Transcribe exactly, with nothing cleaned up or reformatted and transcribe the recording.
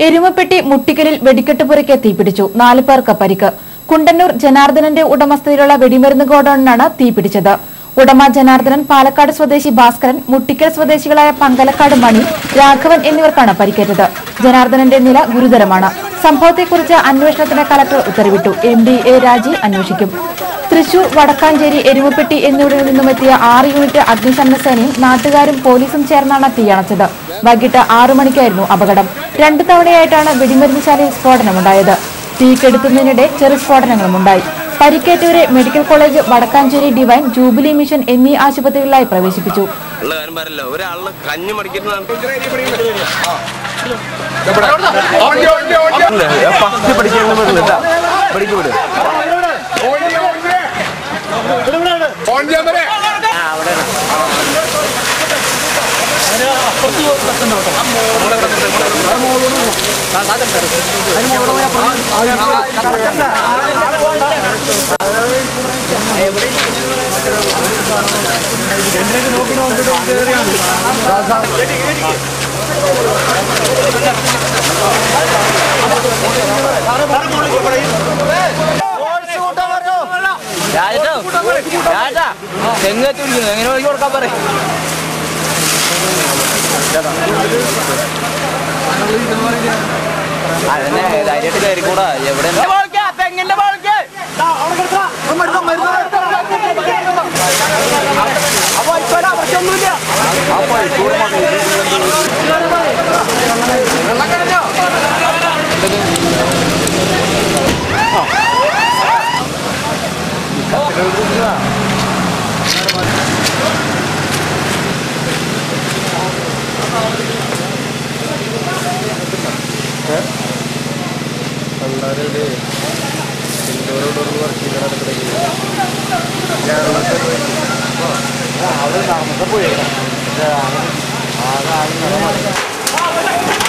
Erumapetti Muttikkaril വെടിക്കെട്ട് പുരയ്ക്ക് തീപിടിച്ചു. നാല് പേർക്ക് പരിക്ക്. കുണ്ടന്നൂർ ജനാർദ്ദനന്റെ ഉടമസ്ഥതയിലുള്ള വെടിമരുന്ന് ഗോഡൌണിനാണ് തീപിടിച്ചത്. ഉടമ ജനാർദ്ദനൻ, പാലക്കാട് സ്വദേശി ഭാസ്കരൻ, മുട്ടിക്കൽ സ്വദേശികളായ പങ്കലക്കാട് മണി, രാഘവൻ എന്നിവർക്കാണ് പരിക്കേറ്റത്. ജനാർദ്ദനന്റെ നില ഗുരുതരമാണ്. സംഭവത്തെക്കുറിച്ച് അന്വേഷണത്തിന് കലക്ടർ ഉത്തരവിട്ടു. എം ഡി എ രാജി അന്വേഷിക്കും. തൃശൂർ, വടക്കാഞ്ചേരി, എരുമപ്പെട്ടി എന്നിവിടങ്ങളിൽ നിന്നുമെത്തിയ ആറ് യൂണിറ്റ് അഗ്നിശമന സേനയും നാട്ടുകാരും പോലീസും ചേർന്നാണ് തീയണച്ചത്. വൈകിട്ട് ആറു മണിക്കായിരുന്നു അപകടം. രണ്ടു തവണയായിട്ടാണ് വെടിമരുന്നുശാലയിൽ സ്ഫോടനമുണ്ടായത്. തീക്കെടുത്തുന്നതിനിടെ ചെറു സ്ഫോടനങ്ങളുമുണ്ടായി. പരിക്കേറ്റവരെ medical college, Vadakkanchery divine, jubilee mission എന്നീ ആശുപത്രികളിലായി പ്രവേശിപ്പിച്ചു. ധൈര്യമായിട്ട് കയറിക്കൂടാ. എവിടെ അവിടെ നടന്നപ്പോ പോയി